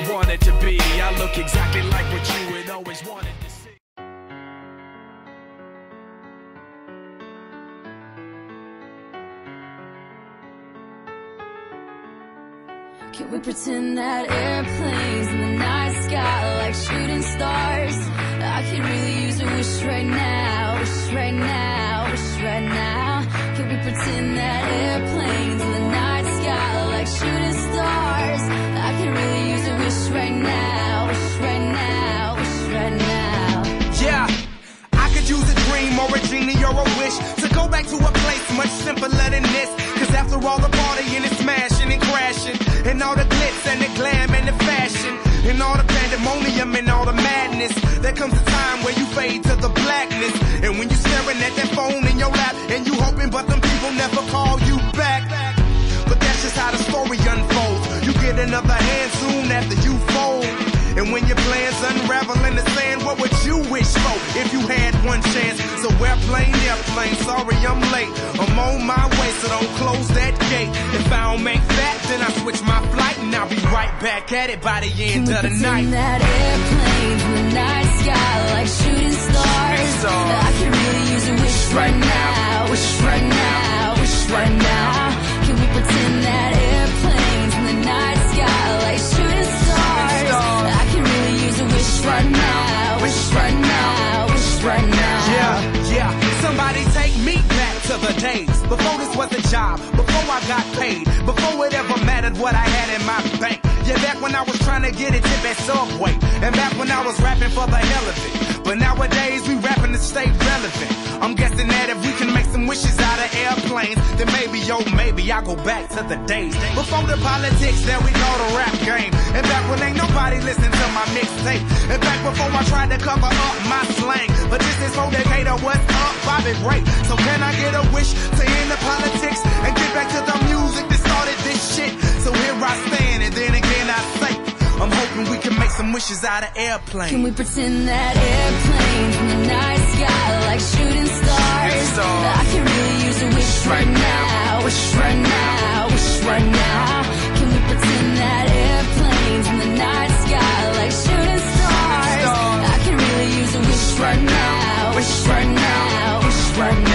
I wanted to be. I look exactly like what you had always wanted to see. Can we pretend that airplanes in the night sky like shooting stars? I could really use a wish right now, wish right now, wish right now. Can we pretend that airplanes in the night sky like shooting stars? I could really use a wish right now, wish right now, wish right now. Yeah, I could use a dream or a genie or a wish to go back to a place much simpler than this. Cause after all the partying and smashing and crashing, and all the glitz and the glam and the fashion, and all the pandemonium and all the madness, there comes a time where you fade to the blackness. And when you're staring at that phone in your lap, and you hoping but them people never call you back. But that's just how the story unfolds. You get another hand soon after you fold. And when your plans unravel in the sand, what would you wish for if you had one chance? So airplane, sorry I'm late. I'm on my way, so don't close that gate. If I don't make that, then I switch my flight, and I'll be right back at it by the end of the night. That airplane in the night sky like shooting stars. I can really use a wish right now, wish right now, wish right now. Can we pretend that airplanes in the night sky like shooting stars? I can really use a wish right now, wish right now, wish right now. Yeah, somebody take me back to the days before this was a job, before I got paid, before it ever mattered what I had in my bank. Yeah, back when I was trying to get a tip at Subway, and back when I was rapping for the hell of it. But nowadays we rapping to stay relevant. I'm guessing that if we can make some wishes out of airplanes, then maybe, oh maybe I'll go back to the days before the politics, there we go, the rap game. And back when ain't nobody listened to my mixtape, and back before I tried to cover up my slang. But this is for Decatur, what's up, Bobby Ray? So can I get a wish to end the politics and get back to the music that started this shit? So here I stand, and then again I say, I'm hoping we can make some wishes out of airplanes. Can we pretend that airplanes in the night sky like shooting stars? I can really use a wish right now, wish right now, wish right now. Can we pretend that airplanes in the night sky like shooting stars? I can really use a wish right now, wish right now, wish right now.